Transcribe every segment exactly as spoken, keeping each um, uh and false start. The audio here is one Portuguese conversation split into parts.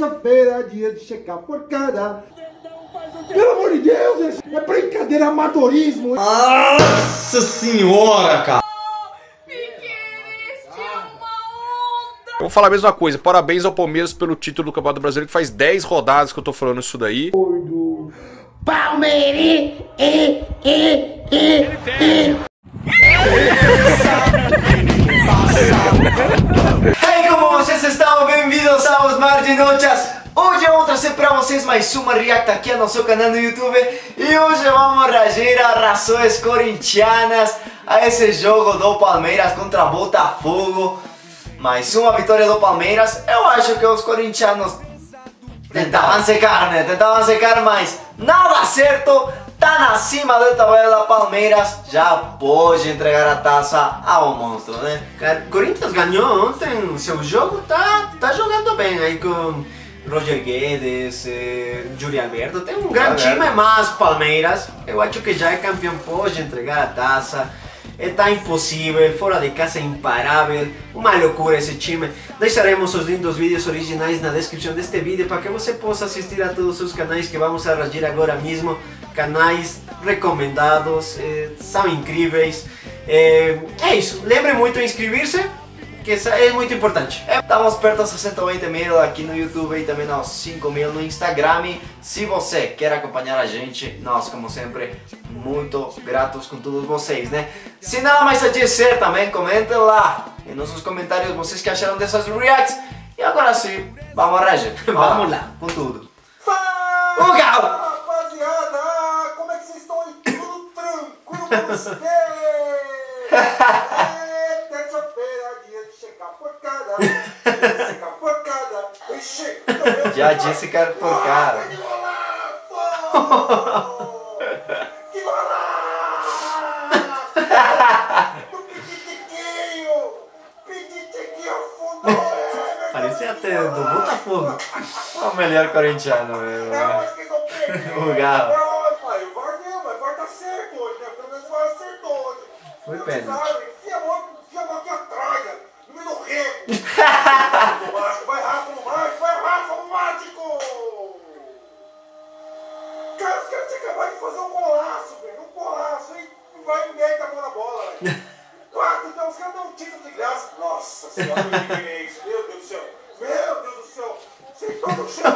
Terça-feira, dia de checar porcada. Pelo amor de Deus, é brincadeira, amadorismo. Nossa senhora, cara. Vou falar a mesma coisa, parabéns ao Palmeiras pelo título do Campeonato Brasileiro, que faz dez rodadas que eu tô falando isso daí. Palmeiras, e, e, e, e. Hey, como vocês estão? Bem-vindos aos Marginochas. Hoje vamos trazer para vocês mais uma react aqui no seu canal no YouTube. E hoje vamos reagir a reações corintianas a esse jogo do Palmeiras contra Botafogo. Mais uma vitória do Palmeiras. Eu acho que os corintianos tentavam secar, né? Tentavam secar, mas nada certo. Tá acima da tabela, Palmeiras já pode entregar a taça ao monstro, né? O Corinthians ganhou ontem seu jogo, tá, tá jogando bem aí com Roger Guedes, eh, Yuri Alberto. Tem um grande time, mas Palmeiras, eu acho que já é campeão, pode entregar a taça. Está impossível, fora de casa é imparável, uma loucura esse time. Deixaremos os lindos vídeos originais na descrição deste vídeo para que você possa assistir a todos os canais que vamos a reagir agora mesmo. Canais recomendados, eh, são incríveis. Eh, é isso, lembre muito de inscrever-se, que é muito importante. Estamos perto dos sessenta mil aqui no YouTube e também aos cinco mil no Instagram. Se você quer acompanhar a gente, nós, como sempre, muito gratos com todos vocês, né? Se nada mais a dizer também, comentem lá em nossos comentários vocês que acharam dessas reacts. E agora sim, vamos a reagir. Vamos lá, com tudo. Fala, O Gal! rapaziada, como é que vocês estão aí? Tudo tranquilo com vocês? É terça-feira, dia de checar porcada. Dia de checar porcada. Ixi, Já disse que era por cara. Que golaço! Que golaço! Do Pititiquinho! Pititiquinho afundou! parece até do Botafogo. O melhor corintiano mesmo, Não, né? acho que não peguei. O Galo. Não, pai, o V A R não, mas o V A R tá certo hoje, né? Pelo menos o V A R acertou hoje. Foi Não pênalti. sabe, enfia a mão, enfia a mão aqui atrás, no meio do rego. Vai Rafa no mágico, vai Rafa no mágico! Cara, os caras tinham acabado de fazer um golaço, velho, um golaço, e vai e mete a mão na bola, velho. Quatro, então os caras dão um título de graça. Nossa senhora, o que é isso? Meu Deus do céu, meu Deus do céu, sem todo o chão.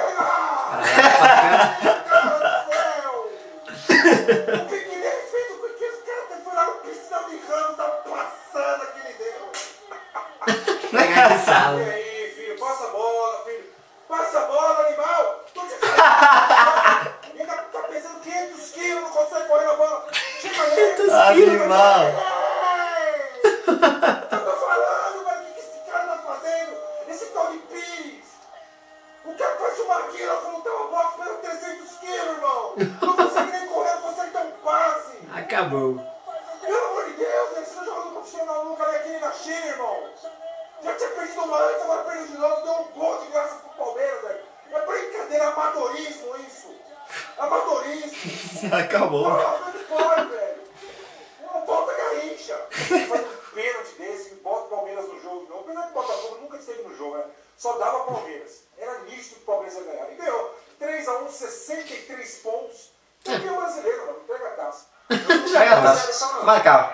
Cara do céu! O que que ele fez? O que os caras foram lá no piscão de Ramos da passada que ele deu? Pegar de sala. E aí, filho, passa a bola, filho. Passa a bola, animal. Tô te falando. Ainda tá pesando quinhentos quilos, não consegue correr na bola. Chega aí. quinhentos Animal. Eu tô falando, mano, o que que esse cara tá fazendo? Esse tal de Pires. O cara parece uma maquina, falou que tem uma bola que pesa trezentos quilos, irmão. Não consegue nem correr, não consegue dar um passe. Acabou. Pelo amor de Deus, você tá jogando profissional nunca nem aqui nem na China, irmão. Já tinha perdido uma antes, agora perdeu de novo, deu um gol de graça pro Palmeiras, velho. É brincadeira, amadorismo isso. Amadorismo. Acabou. Não, não pode, velho. Não bota Garrincha. Faz um pênalti desse, bota o Palmeiras no jogo de novo. Apesar que o Botafogo nunca esteve no jogo, né? Só dava Palmeiras. Era nítido que o Palmeiras ia ganhar. E ganhou três a um, sessenta e três pontos. Campeão brasileiro, mano. Pega a taça. Pega a taça. Marca.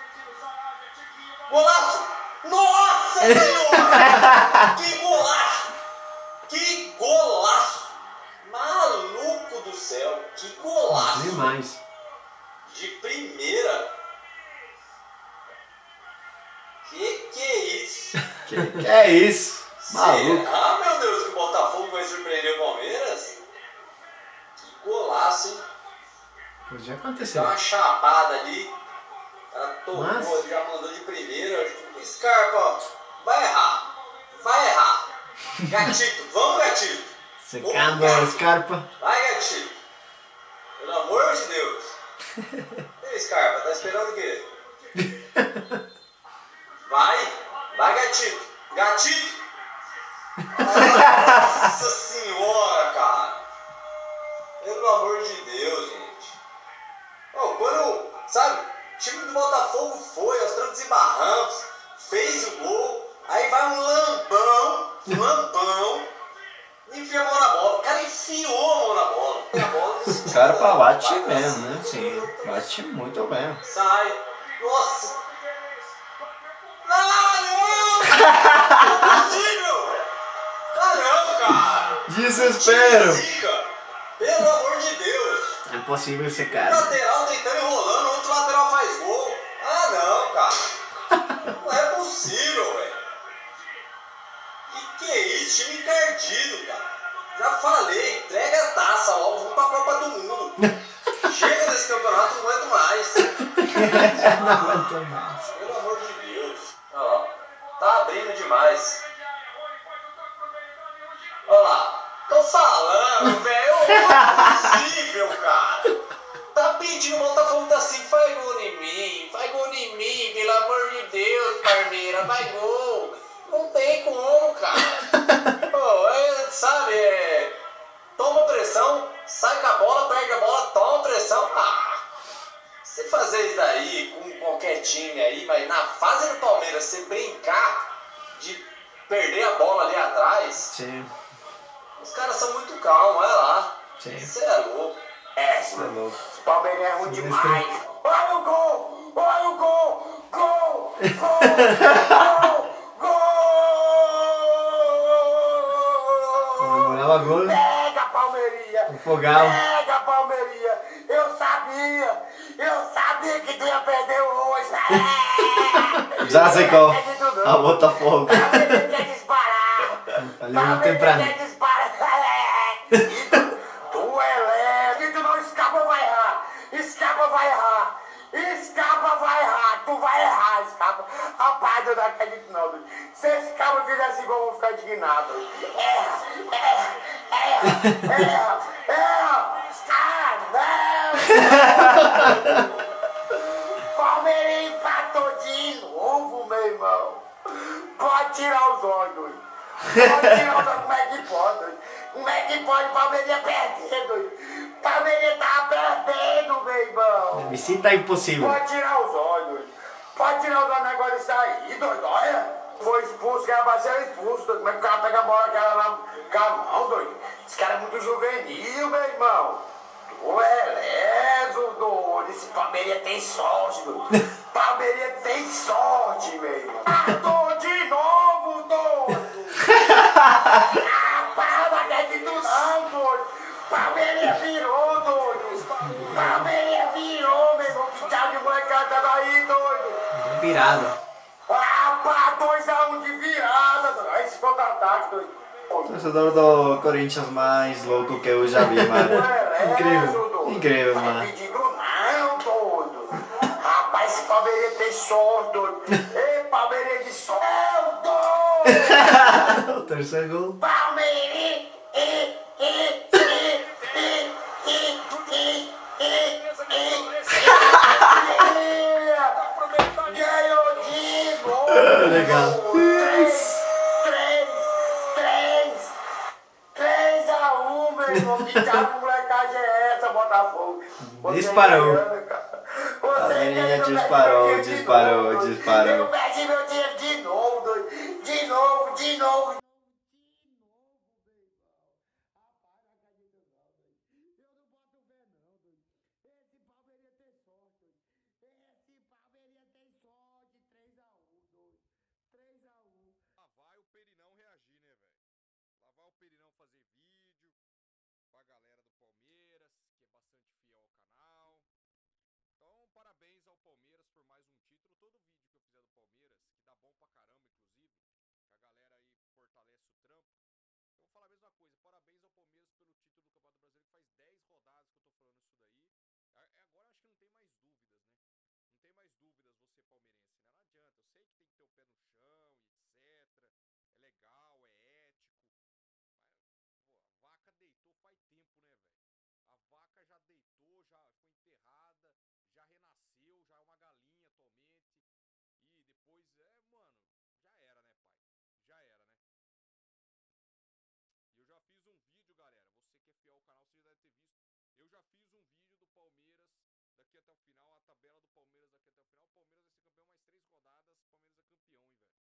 Golaço! Nossa senhora! Que golaço! Que golaço! Maluco do céu! Que golaço! Demais. De primeira! Que que é isso? Que, que é isso? Maluco. Ah, meu Deus, que o Botafogo vai surpreender o Palmeiras? Que golaço, hein? Podia acontecer. Deu uma chapada ali. O cara tocou, Mas... já mandou de primeira. Acho que o Scarpa, ó, vai errar. Vai errar. Gatito, vamos, Gatito. Secando a Scarpa. Vai, Gatito. Pelo amor de Deus. Ei, Scarpa, tá esperando o quê? Vai. Vai, Gatito. Gatito. Nossa senhora, cara. Pelo amor de Deus, gente. Oh, quando, sabe, o time do Botafogo foi aos trancos e barrancos, fez o gol, aí vai um lambão, um lambão, Scarpa bate mesmo, né? Sim, bate muito bem. Sai. Nossa. Não, não! Não é possível! Ah, não, cara! Desespero! Zica. Pelo amor de Deus! É impossível esse Um cara. lateral tentando enrolando, outro lateral faz gol. Ah, não, cara! Não é possível, velho! Que que é isso? Time encardido, cara! Já falei, entrega a taça logo, vamos pra Copa do Mundo! Chega desse campeonato, não aguento mais! Não aguento mais. Pelo amor de Deus! Olha lá, tá abrindo demais. Olha lá, tô falando, velho, não é possível, cara! Tá pedindo, o Botafogo tá assim, faz gol em mim, faz gol em mim, pelo amor de Deus, Parmeira, vai gol! Não tem como, cara! Pô, é, sabe, é, toma pressão, sai com a bola, perde a bola, toma pressão. Ah, se fazer isso daí com qualquer time aí, mas na fase do Palmeiras, você brincar de perder a bola ali atrás, Sim, os caras são muito calmos, olha lá. sim. Você é louco. É, Isso é louco. o Palmeiras é ruim demais. Olha o gol! Olha o gol! Gol! Gol! Gol! Comemorava gol. Pega, Palmeirinha! O Fogal. Pega, Palmeirinha! Eu sabia! Eu sabia que tu ia perder hoje! É. Já sei qual. Não acredito não. A Botafogo. Palmeiras quer disparar! Falei muito temprano. quer disparar! É. E tu, tu é leve! E tu não escapa, vai errar! Escapa, vai errar! Escapa, vai errar! Tu vai errar, escapa! Rapaz, eu não acredito não! Doido. Se esse cabo fizesse gol, eu vou ficar indignado! Doido. Erra! Erra! Erra! Erra! Erra! Ah, não! Palmeiras empatou de novo, meu irmão! Pode tirar os olhos, doido. Pode tirar os olhos, como é que pode, doido? Como é que pode Palmeiras perder, doido? Palmeiras tá perdendo, meu irmão! Me sinta impossível. Pode tirar os olhos, doido. Pode tirar os olhos do negócio disso aí, doido. Olha, foi expulso, que era pra ser expulso, doido. Como é que o cara pega a bola aquela na, com a mão, doido? Esse cara é muito juvenil, meu irmão. Tu é leso, doido. Esse Palmeiras tem sorte, doido. Palmeiras tem sorte, meu irmão. Matou de novo, doido. Ah, para, não acredito não, doido. Palmeiras virou, doido. Palmeiras virou, meu irmão. Que tchau de molecada daí, doido. Virado. Ah, pá, dois a um de virada, doido. Olha esse contra-ataque, doido. Torcedor do Corinthians mais louco que eu já vi, mano. Incrível. Incrível, Não é mano. pedido não, doido. Rapaz, esse Palmeiras tem sorte, doido. Ei, Palmeiras de sorte, doido. O terceiro gol. Palmeiras, e, e, e, e, e, e, e, e, ganhou de novo. Legal. Três, três, três, três a um, meu irmão. Que diabo de molecagem é essa, Botafogo? Você Disparou. ganhando, cara. Você A menininha ganhando, eu disparou, perdi meu dinheiro de disparou, novo, doido. disparou. Eu perdi meu dinheiro de novo, doido. De novo, de novo. Lá vai o Perinão reagir, né, velho? Lá vai o Perinão fazer vídeo pra galera do Palmeiras, que é bastante fiel ao canal. Então, parabéns ao Palmeiras por mais um título. Todo vídeo que eu fizer do Palmeiras, que dá bom pra caramba, inclusive, que a galera aí fortalece o trampo. Eu vou falar a mesma coisa. Parabéns ao Palmeiras pelo título do Campeonato Brasileiro, que faz dez rodadas que eu tô falando isso daí. A- é Agora acho que não tem mais dúvidas, né? Não tem mais dúvidas você palmeirense, né? Não adianta. Eu sei que tem que ter o pé no chão e etcétera. É legal, é ético. Mas, pô, a vaca deitou faz tempo, né, velho? A vaca já deitou, já foi enterrada, já renasceu, já é uma galinha atualmente. E depois, é, mano, já era, né, pai? Já era, né? E eu já fiz um vídeo, galera. Você que é fiel ao canal, você já deve ter visto. Eu já fiz um vídeo do Palmeiras daqui até o final, a tabela do Palmeiras daqui até o final. O Palmeiras vai ser campeão mais três rodadas. Palmeiras é campeão, hein, velho?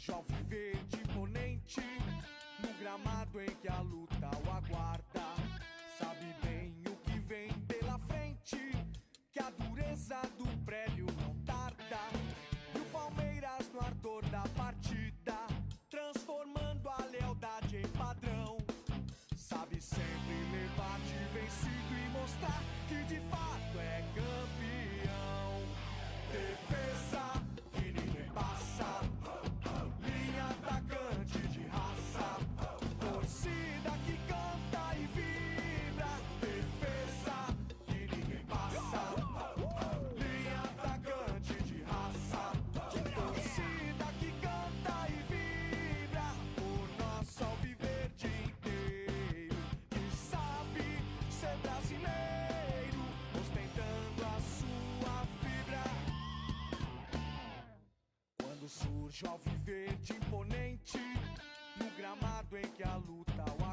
surge alviverde imponente, no gramado em que a luta o aguarda. Sabe bem o que vem pela frente, que a dureza do prélio não tarda. E o Palmeiras no ardor da partida, transformando a lealdade em padrão. Sabe sempre levar de vencido e mostrar que de fato é campeão. Defesa que ninguém passa, linha atacante de raça, torcida que canta e vibra. Defesa que ninguém passa, linha atacante de raça, torcida que canta e vibra. O nosso alviverde inteiro, que sabe ser brasileiro, ostentando a sua fibra. Quando surge o alviverde imponente, no gramado em que a luta o